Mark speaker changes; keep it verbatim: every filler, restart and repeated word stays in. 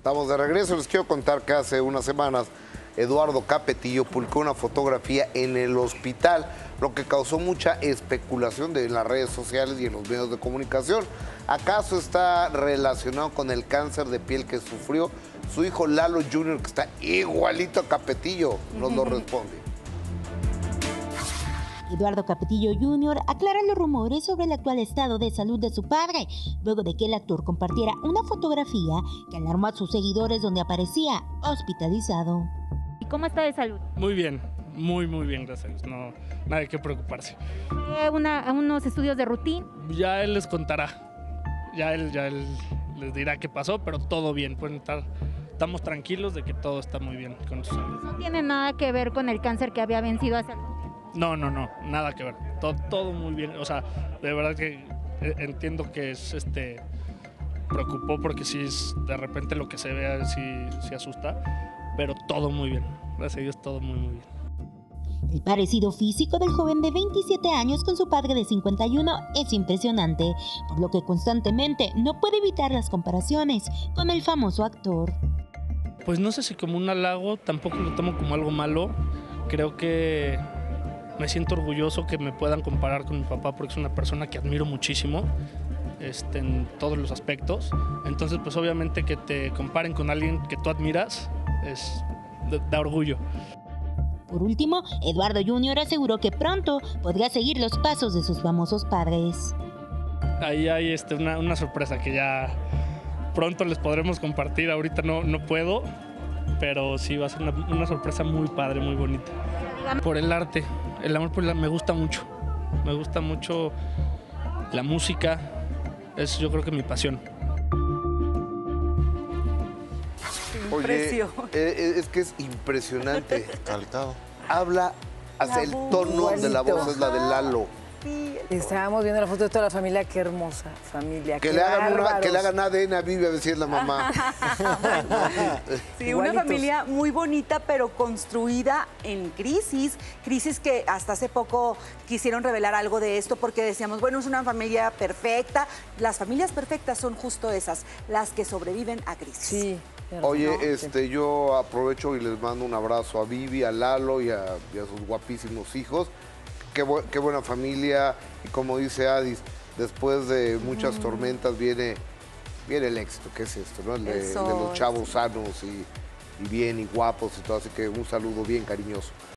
Speaker 1: Estamos de regreso. Les quiero contar que hace unas semanas Eduardo Capetillo publicó una fotografía en el hospital, lo que causó mucha especulación de, en las redes sociales y en los medios de comunicación. ¿Acaso está relacionado con el cáncer de piel que sufrió su hijo Lalo junior, que está igualito a Capetillo? Nos lo responde.
Speaker 2: Eduardo Capetillo junior aclara los rumores sobre el actual estado de salud de su padre, luego de que el actor compartiera una fotografía que alarmó a sus seguidores donde aparecía hospitalizado.
Speaker 3: ¿Y cómo está de salud?
Speaker 4: Muy bien, muy, muy bien, gracias a Dios. No, nada de qué preocuparse.
Speaker 3: Eh, una, unos estudios de rutina.
Speaker 4: Ya él les contará, ya él, ya él les dirá qué pasó, pero todo bien. Pueden estar, estamos tranquilos de que todo está muy bien con su salud.
Speaker 3: ¿No tiene nada que ver con el cáncer que había vencido hace algún tiempo?
Speaker 4: No, no, no, nada que ver. Todo, todo muy bien. O sea, de verdad que entiendo que es este preocupó porque sí es, de repente lo que se vea sí, sí asusta, pero todo muy bien. Gracias a Dios, todo muy, muy bien.
Speaker 2: El parecido físico del joven de veintisiete años con su padre de cincuenta y uno es impresionante, por lo que constantemente no puede evitar las comparaciones con el famoso actor.
Speaker 4: Pues no sé si como un halago, tampoco lo tomo como algo malo. Creo que me siento orgulloso que me puedan comparar con mi papá porque es una persona que admiro muchísimo este, en todos los aspectos. Entonces, pues obviamente que te comparen con alguien que tú admiras es da orgullo.
Speaker 2: Por último, Eduardo junior aseguró que pronto podría seguir los pasos de sus famosos padres.
Speaker 4: Ahí hay este, una, una sorpresa que ya pronto les podremos compartir. Ahorita no, no puedo, pero sí va a ser una, una sorpresa muy padre, muy bonita. Por el arte, el amor por el arte me gusta mucho. Me gusta mucho la música, es yo creo que mi pasión.
Speaker 1: Oye, eh, es que es impresionante. Calcado. Habla, hace el tono de la voz, es la de Lalo.
Speaker 5: Sí, estábamos viendo la foto de toda la familia, qué hermosa familia.
Speaker 1: Que,
Speaker 5: qué
Speaker 1: le hagan, una, que le
Speaker 5: bárbaros.
Speaker 1: hagan A D N a Vivi a ver si es la mamá.
Speaker 6: Sí, una familia muy bonita, pero construida en crisis. Crisis que hasta hace poco quisieron revelar algo de esto porque decíamos, bueno, es una familia perfecta. Las familias perfectas son justo esas, las que sobreviven a crisis.
Speaker 5: Sí.
Speaker 1: Oye,
Speaker 5: ¿no?
Speaker 1: este, yo aprovecho y les mando un abrazo a Vivi, a Lalo y a, y a sus guapísimos hijos. Qué, bu qué buena familia, y como dice Adis, después de muchas mm. tormentas viene, viene el éxito. ¿Qué es esto? ¿No? El, de, el de los chavos sanos y, y bien y guapos y todo, así que un saludo bien cariñoso.